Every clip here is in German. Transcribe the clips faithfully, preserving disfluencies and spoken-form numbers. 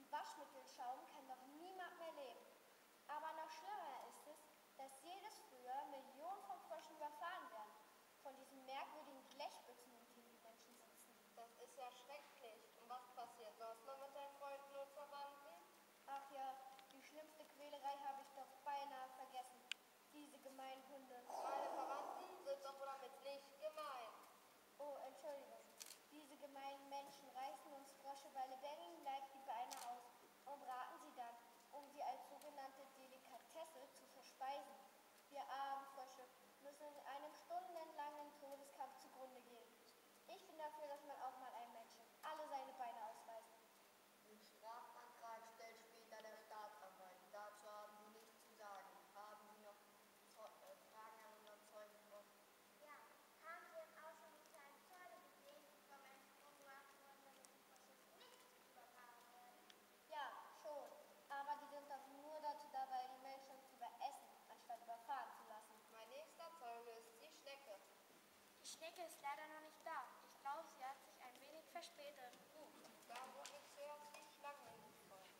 Waschmittelschaum kann doch niemand mehr leben. Aber noch schlimmer ist es, dass jedes Frühjahr Millionen von Fröschen überfahren werden. Von diesen merkwürdigen Blechbüchsen, in denen die Menschen sitzen. Das ist ja schrecklich. Und was passiert sonst noch mit deinen Freunden und Verwandten? Ach ja, die schlimmste Quälerei habe ich doch beinahe vergessen. Diese gemeinen Hunde. Meine Verwandten sind doch damit nicht gemein. Oh, Entschuldigung. Diese gemeinen Menschen reißen uns Frösche bei lebendigem Leib die Beine aus und braten sie dann, um sie als sogenannte Delikatesse zu verspeisen. Wir armen Frösche müssen in einem stundenlangen Todeskampf zugrunde gehen. Ich bin dafür, dass man auch mal einem Menschen alle seine Beine ausreißt. Den Strafantrag stellt später der Staatsanwalt. Dazu haben Sie nichts zu sagen. Haben Sie noch äh, Fragen an unseren Zeugen? Ja, haben Sie denn auch schon die kleinen Zäune gesehen, die vom Menschen umgebracht wurden, damit die Frösche nicht überfahren werden? Ja, schon. Aber die sind doch nur dazu dabei, die Menschen zu überessen, anstatt überfahren zu lassen. Mein nächster Zeuge ist die Schnecke. Die Schnecke ist leider noch nicht da. Ich glaube, sie hat sich ein wenig verspätet. Gut, da wo nichts hört, sich lange gefreut.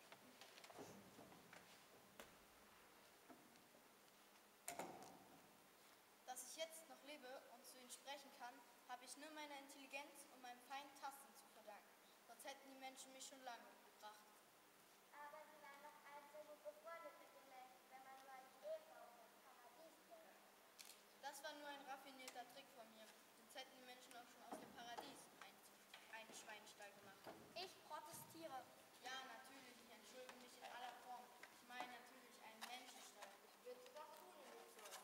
Dass ich jetzt noch lebe und zu Ihnen sprechen kann, habe ich nur meiner Intelligenz und meinem feinen Tasten zu verdanken. Sonst hätten die Menschen mich schon lange umgebracht. Aber Sie waren doch alle so gut befreundet mit den Menschen, wenn man nur als Ehefrau und das Paradies kennt. Das war nur ein raffinierter Trick von mir. Sonst hätten die Menschen auch schon aus dem Paradies einen, einen Schweinestall gemacht. Ich protestiere. Ja, natürlich, ich entschuldige mich in aller Form. Ich meine natürlich einen Menschenstall. Ich bitte das tun, liebe Zeugen.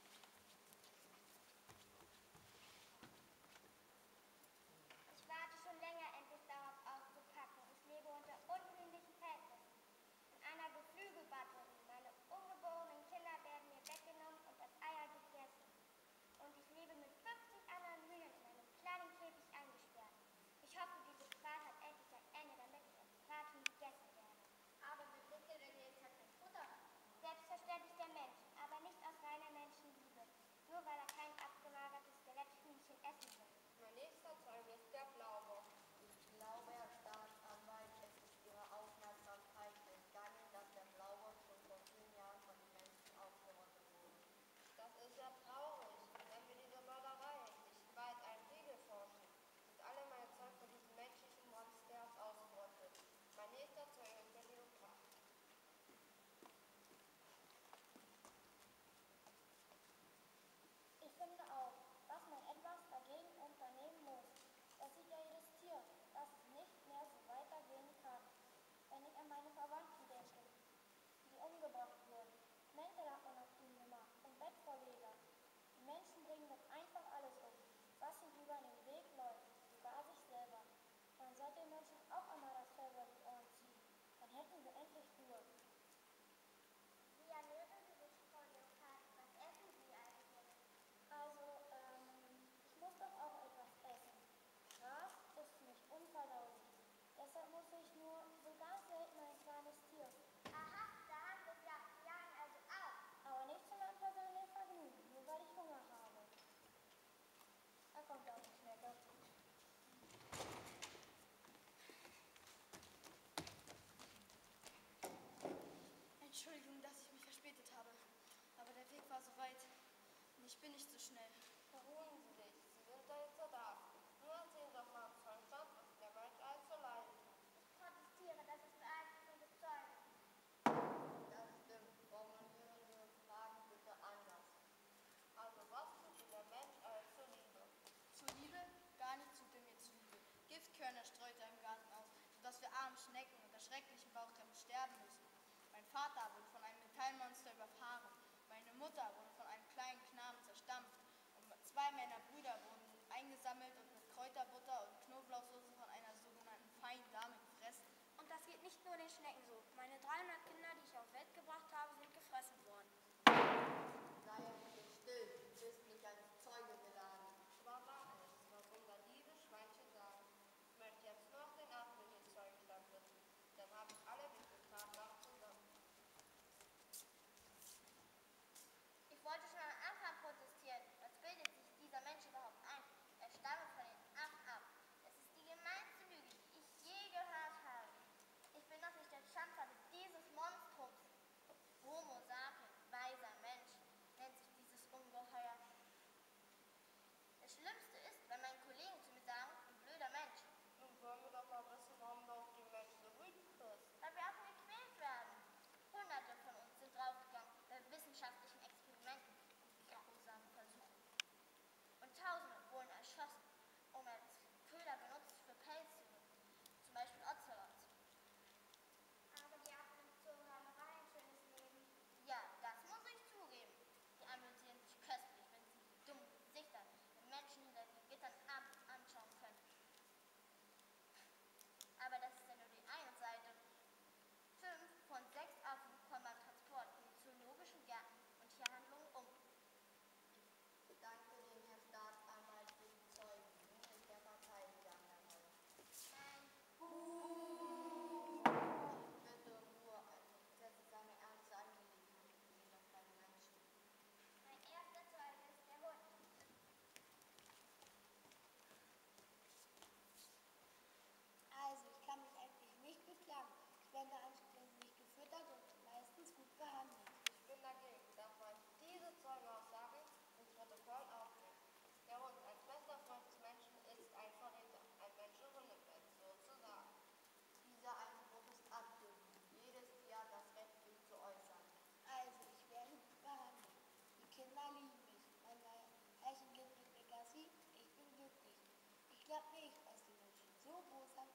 Ich warte schon länger, endlich darauf auszupacken. Ich lebe unter unrühmlichen Verhältnissen. In einer Geflügelbatterie. Meine ungeborenen Kinder werden mir weggenommen und als Eier gegessen. Und ich lebe mit fünfzig anderen Hühnern in einem kleinen Käfig eingesperrt. Ich hoffe, diese Qual hat endlich ein Ende, damit ich als Braten gegessen werde. Aber wie bringt ihr denn jeden Tag kein Futter? Selbstverständlich der Mensch, aber nicht aus reiner Menschenliebe. Nur weil er kein abgemagertes Skeletthühnchen essen will. Mein nächster Zeuge ist der Blaubock. Ich glaube, Herr Staatsanwalt, es ist Ihrer Aufmerksamkeit entgangen, dass der Blaubock schon vor vielen Jahren von den Menschen ausgerottet wurde. Das ist ja traurig. Wenn wir diese Mörderei nicht weit einen Riegel forschen, sind alle meine Zeugen von diesen menschlichen Monsters ausgerottet. Mein nächster Zeuge ist der Leopard. Ich finde auch, dass man etwas dagegen unternehmen muss. Es sieht ja jedes Tier, dass es nicht mehr so weitergehen kann. Wenn ich an meine Verwandten denke, die umgebracht wurden, Mäntel hat man auf ihnen gemacht und Bettvorleger. Die Menschen bringen doch einfach alles um, was ihnen über den Weg läuft, sogar sich selber. Man sollte den Menschen auch einmal das Fell über die Ohren ziehen. Dann hätten wir endlich Ruhe. Wie ernähren Sie sich, Frau Leopard? Was essen Sie eigentlich? Also, ähm, ich muss doch auch etwas essen. Gras ist für mich unverdaulich. Deshalb muss ich nur so ganz selten ein kleines Tier. Aha, da haben wir es ja. Sie jagen also auch. Aber nicht zu meinem persönlichen Vergnügen, nur weil ich Hunger habe. Da kommt auch die Schnecke. Entschuldigung, dass ich mich verspätet habe. Aber der Weg war so weit und ich bin nicht so schnell. Beruhigen Sie sich, Sie sind da jetzt da. Nur erzählen Sie doch mal am Zollstock, ist der Mensch allzu leiden. Ich protestiere, das ist Beeinflussung des Zeugen. Das stimmt. Formulieren Sie Ihre Fragen bitte anders. Also was tut Ihnen der Mensch alles zuliebe? Zuliebe? Gar nichts tut er mir zuliebe. Giftkörner streut er im Garten aus, sodass wir armen Schnecken unter schrecklichen Bauchkrämpfen sterben müssen. Mein Vater wurde von einem Metallmonster überfahren. Meine Mutter wurde von einem kleinen Knaben zerstampft. Und zwei meiner Brüder wurden eingesammelt und mit Kräuterbutter und Knoblauchsoße von einer sogenannten feinen Dame gefressen. Und das geht nicht nur den Schnecken so. Meine dreihundert Kinder, die ich auf Welt gebracht habe, sind gefressen worden. Sei ein bisschen still. Du bist nicht als Zeuge geladen. Zwar war es, was unser liebes Schweinchen sagt. Ich möchte jetzt nur noch den amtlichen Zeugenstand wissen. Dann habe ich alle Witnesstaten noch zusammen. Ich wollte schon am Anfang protestieren. Was bildet sich dieser Mensch überhaupt ein? Er stammt von den Affen ab. Das ist die gemeinste Lüge, die ich je gehört habe. Ich bin noch nicht der glaub nicht, dass die Menschen so boshaft